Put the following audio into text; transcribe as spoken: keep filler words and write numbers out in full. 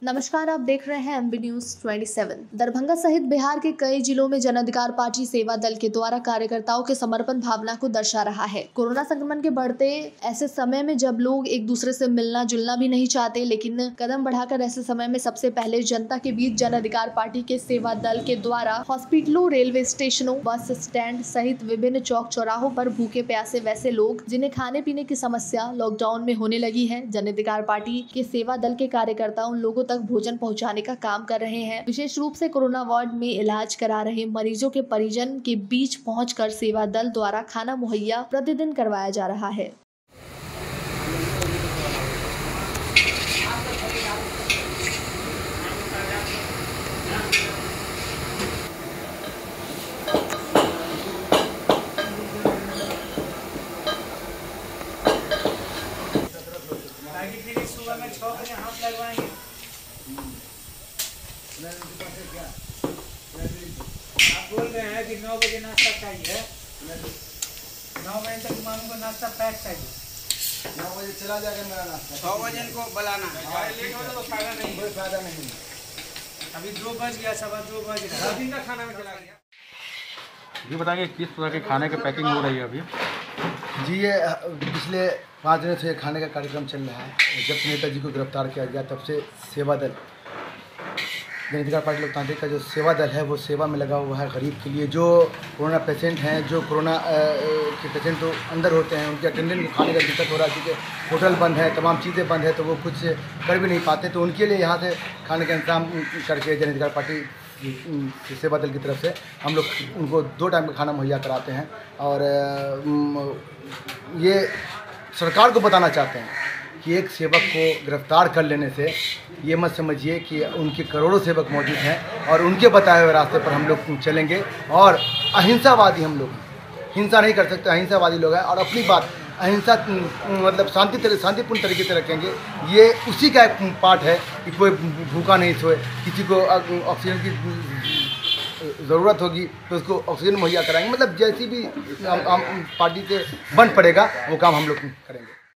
नमस्कार, आप देख रहे हैं एमबी न्यूज सत्ताईस। दरभंगा सहित बिहार के कई जिलों में जन अधिकार पार्टी सेवा दल के द्वारा कार्यकर्ताओं के समर्पण भावना को दर्शा रहा है। कोरोना संक्रमण के बढ़ते ऐसे समय में जब लोग एक दूसरे से मिलना जुलना भी नहीं चाहते, लेकिन कदम बढ़ाकर ऐसे समय में सबसे पहले जनता के बीच जन अधिकार पार्टी के सेवा दल के द्वारा हॉस्पिटलों, रेलवे स्टेशनों, बस स्टैंड सहित विभिन्न चौक चौराहों पर भूखे प्यासे वैसे लोग जिन्हें खाने पीने की समस्या लॉकडाउन में होने लगी है, जन अधिकार पार्टी के सेवा दल के कार्यकर्ता उन लोगों तक भोजन पहुंचाने का काम कर रहे हैं। विशेष रूप से कोरोना वार्ड में इलाज करा रहे मरीजों के परिजन के बीच पहुंचकर सेवा दल द्वारा खाना मुहैया प्रतिदिन करवाया जा रहा है। सुबह में छह बजे हाथ लगवाएंगे। आप बोल रहे हैं कि नौ बजे नाश्ता चाहिए, नौ बजे तक मांगो नाश्ता पैक चाहिए। नौ बजे चला जाएगा मेरा नाश्ता, छः बजे इनको बुलाना है, लेट हो तो फायदा नहीं, कोई फायदा नहीं। अभी दो बज गया, सवा दो बज गया, दिन का खाना में चला गया। जी बताएंगे किस तरह के खाने की पैकिंग हो रही है अभी? जी ये पिछले पाँच दिनों से खाने का कार्यक्रम चल रहा है। जब से नेताजी को गिरफ्तार किया गया तब से सेवा दल, जन अधिकार पार्टी लोकतांत्रिक का जो सेवा दल है वो सेवा में लगा हुआ है। गरीब के लिए जो कोरोना पेशेंट हैं, जो कोरोना के पेशेंट तो अंदर होते हैं, उनके अटेंडेंट को खाने का दिक्कत हो रहा है क्योंकि होटल बंद है, तमाम चीज़ें बंद है, तो वो कुछ कर भी नहीं पाते। तो उनके लिए यहाँ से खाने का इंतजाम करके जन अधिकार पार्टी सेवा दल की तरफ से हम लोग उनको दो टाइम का खाना मुहैया कराते हैं। और ये सरकार को बताना चाहते हैं कि एक सेवक को गिरफ्तार कर लेने से ये मत समझिए कि उनके करोड़ों सेवक मौजूद हैं और उनके बताए हुए रास्ते पर हम लोग चलेंगे। और अहिंसावादी हम लोग, हिंसा नहीं कर सकते, अहिंसावादी लोग हैं और अपनी बात अहिंसा मतलब शांति तरह शांतिपूर्ण तरीके से रखेंगे। ये उसी का एक पार्ट है कि कोई भूखा नहीं सोए, किसी को ऑक्सीजन की ज़रूरत होगी तो उसको ऑक्सीजन मुहैया कराएंगे। मतलब जैसी भी हम पार्टी से बन पड़ेगा वो काम हम लोग करेंगे।